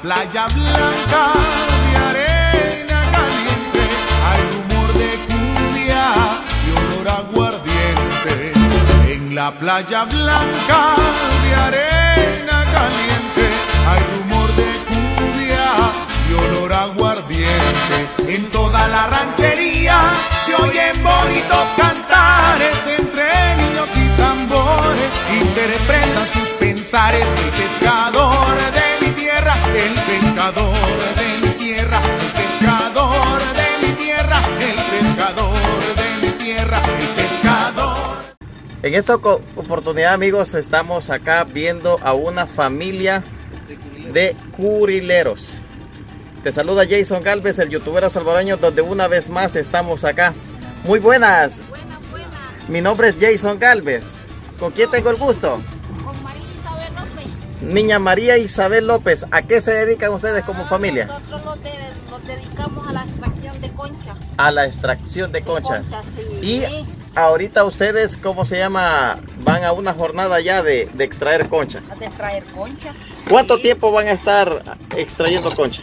playa blanca de arena caliente hay rumor de cumbia y olor a aguardiente. En la playa blanca de arena caliente hay rumor de cumbia y olor a aguardiente. En toda la ranchería se oyen bonitos cantares, entre niños y tambores interpretan sus pensares. El pescador de mi tierra, el pescador de mi tierra, el pescador de mi tierra, el pescador de mi tierra, el pescador. En esta oportunidad, amigos, estamos acá viendo a una familia de curileros. Te saluda Jason Galvez, el youtuber salvadoreño, donde una vez más estamos acá. Muy buenas. Buenas. Mi nombre es Jason Galvez. ¿Con quién tengo el gusto? Con María Isabel López. Niña María Isabel López. ¿A qué se dedican ustedes como familia? Nosotros nos dedicamos a la extracción de concha. A la extracción de concha. Sí. Y ahorita ustedes, ¿cómo se llama? Van a una jornada ya de extraer concha. De extraer concha. ¿Cuánto Sí. tiempo van a estar extrayendo concha?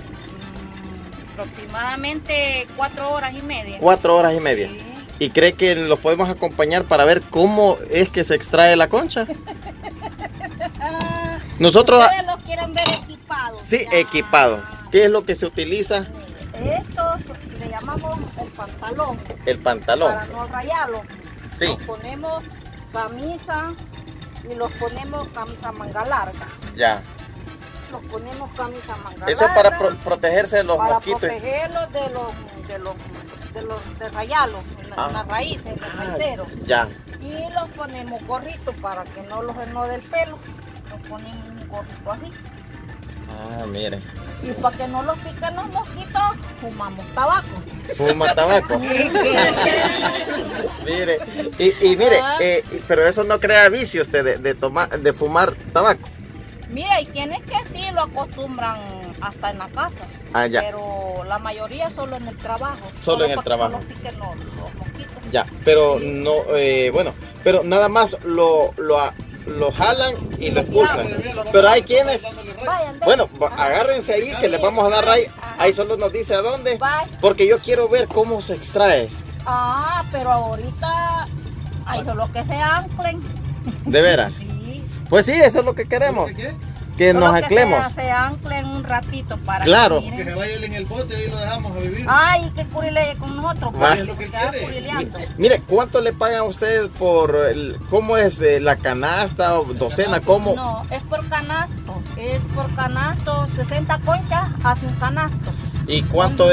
Aproximadamente 4 horas y media. 4 horas y media. Sí. ¿Y cree que los podemos acompañar para ver cómo es que se extrae la concha? Nosotros... Ustedes los quieren ver equipados. Sí, Ya. equipado. ¿Qué es lo que se utiliza? Esto le llamamos el pantalón. El pantalón. Para no rayarlo. Sí. Nos ponemos camisa y los ponemos camisa manga larga. Ya. Nos ponemos camisa manga Eso larga. para protegerse de los para mosquitos. protegerlos de rayarlos en la raíz, en el raicero. Ya. Y los ponemos gorritos para que no los enode el pelo. Los ponemos un gorrito así. Ah, mire. Y para que no los piquen los mosquitos, fumamos tabaco. Fuma tabaco. Mire. Y mire, pero eso no crea vicio usted de fumar tabaco. Mira, hay quienes que sí lo acostumbran hasta en la casa. Ah, ya. Pero la mayoría solo en el trabajo. Solo en el para que trabajo. no los piquen los mosquitos. Ya, pero no, bueno, pero nada más lo jalan y lo expulsan. Pero hay quienes, Vayan, bueno, agárrense ahí que les vamos a dar ahí solo nos dice a dónde, porque yo quiero ver cómo se extrae. Ah, pero ahorita hay solo que se anclen. ¿De veras? Sí. Pues sí, eso es lo que queremos. Que Solo nos que anclemos. se anclen un ratito para Claro. que Que miren. se vaya él en el bote y lo dejamos a vivir. Ay, que curile con nosotros. Va. Para Es lo que quedar quiere. curileando. Mire, ¿cuánto le pagan a ustedes por cómo es la canasta o docena? ¿Cómo? No, es por canasto. Es por canasto. 60 conchas hace un canasto. ¿Y cuánto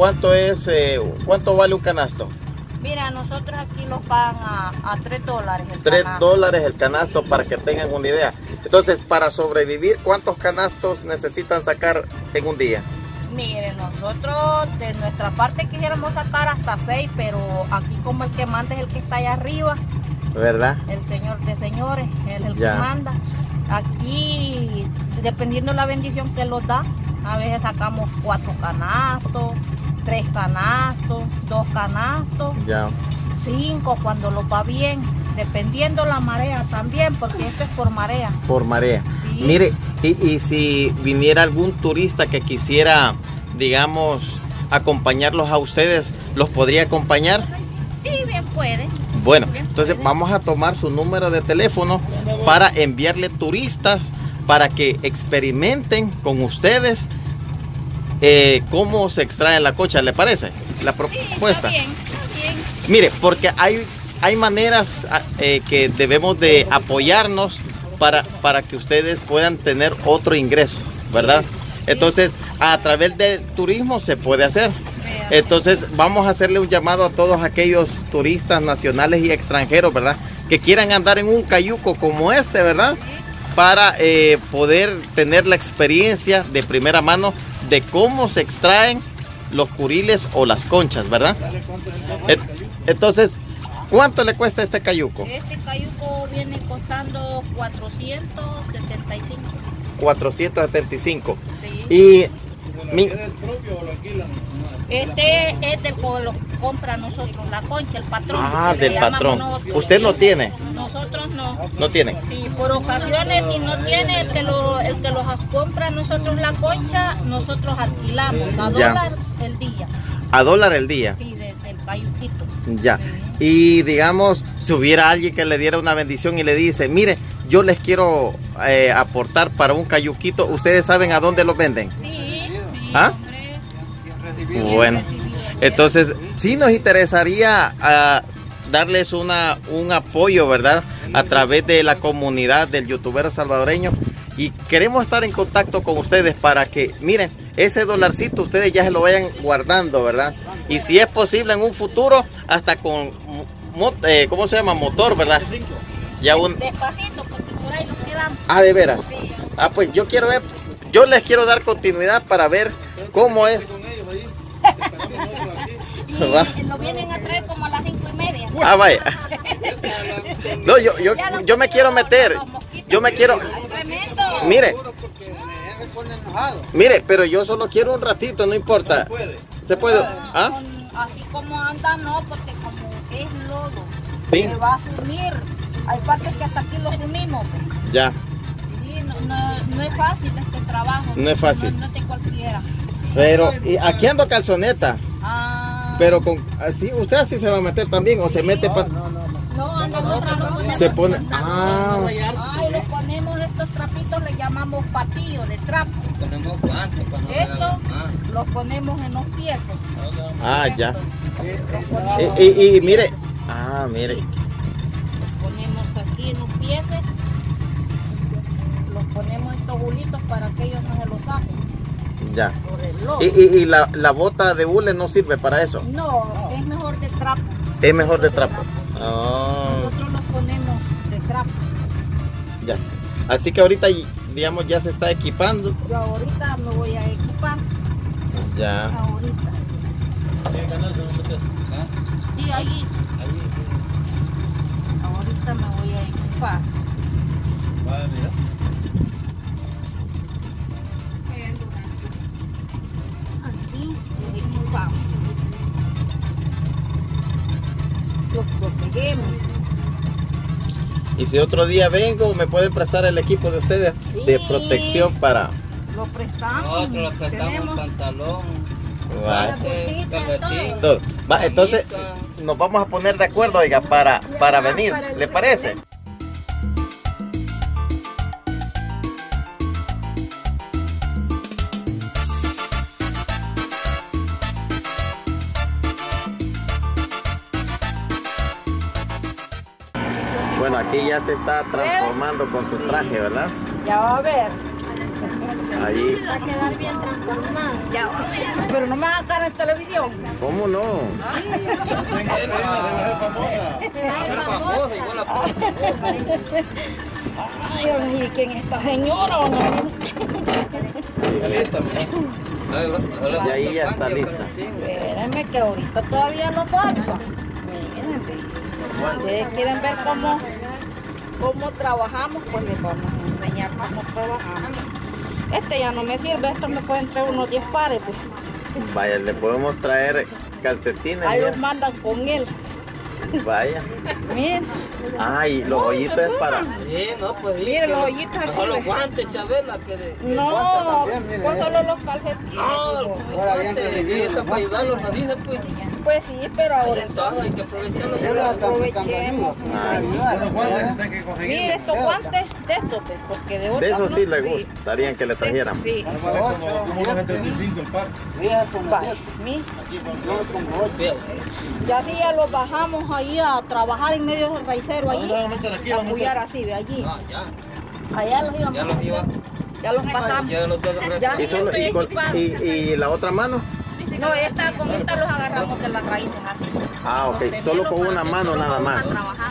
vale un canasto? Mira, nosotros aquí los pagan a $3 el $3 el canasto para que tengan una idea. Entonces, para sobrevivir, ¿cuántos canastos necesitan sacar en un día? Mire, nosotros de nuestra parte quisiéramos sacar hasta 6, pero aquí como el que manda es el que está allá arriba, ¿Verdad? el señor de señores, él es el Ya. que manda. Aquí, dependiendo la bendición que nos da, a veces sacamos 4 canastos, 3 canastos, 2 canastos, Ya. 5 cuando lo va bien, dependiendo la marea también, porque esto es por marea. Por marea. Sí. Mire, y si viniera algún turista que quisiera, digamos, acompañarlos a ustedes, ¿los podría acompañar? Sí, bien puede. Bueno, Bien entonces puede. vamos a tomar su número de teléfono para enviarle turistas para que experimenten con ustedes cómo se extrae la concha. ¿Le parece la Sí, propuesta? está bien. Mire, porque hay maneras que debemos de apoyarnos para que ustedes puedan tener otro ingreso, ¿verdad? Entonces, a través del turismo se puede hacer. Entonces, vamos a hacerle un llamado a todos aquellos turistas nacionales y extranjeros, ¿verdad? Que quieran andar en un cayuco como este, ¿verdad? Para poder tener la experiencia de primera mano de cómo se extraen los curiles o las conchas, ¿verdad? Entonces, ¿cuánto le cuesta este cayuco? Este cayuco viene costando 475. 475. Sí. Y ¿Es propio o lo alquilan? Este es del compra a nosotros la concha, el patrón. Ah, que le del llamamos patrón. nosotros. ¿Usted no tiene? Nosotros no. ¿No tiene? Sí, por ocasiones, si no tiene el que los compra a nosotros la concha, nosotros alquilamos a Ya. dólar el día. ¿A dólar el día? Sí, del cayuquito. Ya. Y digamos, si hubiera alguien que le diera una bendición y le dice, mire, yo les quiero aportar para un cayuquito, ¿ustedes saben a dónde lo venden? Sí, ¿Ah? hombre. Bueno, entonces sí nos interesaría darles un apoyo, ¿verdad? A través de la comunidad del youtubero salvadoreño, y queremos estar en contacto con ustedes para que, miren, ese dolarcito ustedes ya se lo vayan guardando, ¿verdad? Y si es posible en un futuro, hasta con, ¿cómo se llama? Motor, ¿verdad? Ya Despacito, porque por ahí nos quedamos. Ah, ¿de veras? Sí. Ah, pues yo quiero ver, yo les quiero dar continuidad para ver cómo es. Y lo vienen a traer como a las 5:30. Ah, vaya. No, yo me quiero meter. Yo me quiero. Tremendo. Mire, pero yo solo quiero un ratito, no importa. ¿Se puede? ¿Ah? Así como anda, no, porque como es lodo, Sí. se va a sumir. Hay partes que hasta aquí lo sumimos. Pues. Ya, Sí, no es fácil este trabajo. No es fácil. No es de cualquiera. pero y aquí ando calzoneta. Ah, Pero con así, usted así se va a meter también o se mete para. no, anda en otra ropa. Se pone. Ah, Ay, le ponemos estos trapitos, le llamamos patillo de trapo. Ponemos guantes para no Esto lo ponemos en los pies. ah, ya. Lo ponemos, Y mire. Ah, mire. lo ponemos aquí en los pies. Los ponemos estos bulitos para que ellos no se los saquen. Ya. Por el lodo. Y la bota de hule no sirve para eso. No, es mejor de trapo. Es mejor de trapo. Ah, Nosotros los ponemos de trapo. ya. Así que ahorita, digamos, ya se está equipando. Yo ahorita me voy a equipar. Ya. Ahorita. Sí, ahí. Ahorita me voy a equipar. Aquí nos equipamos. Los protegemos. Y si otro día vengo, me pueden prestar el equipo de ustedes de Sí. protección para. Lo prestamos. Nosotros le prestamos Tenemos pantalón, Va, calcetín, todo. Va, entonces nos vamos a poner de acuerdo, oiga, para venir. ¿Le parece? Bueno, aquí ya se está transformando con su traje, ¿verdad? Ya va a ver. Ahí. Va a quedar bien transformado. Ya va a ver. Pero no me va a sacar en televisión. ¿Cómo no? famosa, igual la Ay, ahora sí, ¿quién es esta señora o no? Y ahí ya está lista. Espérenme que ahorita todavía no falta. Miren, ustedes quieren ver cómo trabajamos, pues les vamos a enseñar cómo trabajamos. Este ya no me sirve, esto me pueden traer unos 10 pares, pues. Vaya, le podemos traer calcetines. Ahí mira. los mandan con él. Vaya. Miren, Ay, los hoyitos es para. Sí, no, pues sí, miren que los hoyitos aquí. mejor los ¿ves? guantes, Chabela, que de No, pues solo los calcetines. No, los guantes de vida para ayudarlos, nos dice, pues. Pues sí, pero ahora Entonces hay que aprovecharlos. aprovechemos. Mire estos guantes de estos, pues, porque de otros De eso sí no. le gustaría que le trajeran. Sí. Como 2.35 el par. Vale, mire. Ya sí ya los bajamos ahí a trabajar en medio del raicero allí. A apoyar así, ve allí. Ah, ya. Allá los íbamos. Ya los iba. Ya los pasamos. Ya los dos Ya. Y, solo, estoy equipada. y la otra mano. No, con esta los agarramos de las raíces así. Ah, ok. Solo con una mano nada más.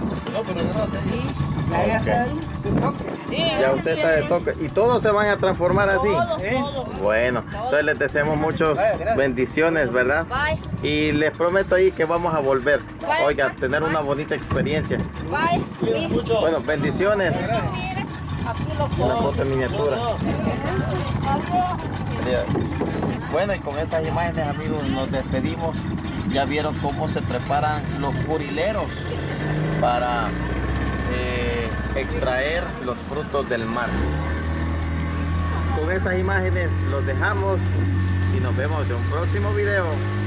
Ya usted está de toque. Y todos se van a transformar así. Todos. Bueno, entonces les deseamos muchas bendiciones, ¿verdad? Bye. Y les prometo ahí que vamos a volver. Bye. Oiga, tener una bonita experiencia. Bye. Bueno, bendiciones. Mire, aquí Una foto en miniatura. Bueno, y con estas imágenes, amigos, nos despedimos. Ya vieron cómo se preparan los curileros para extraer los frutos del mar. Con esas imágenes los dejamos y nos vemos en un próximo video.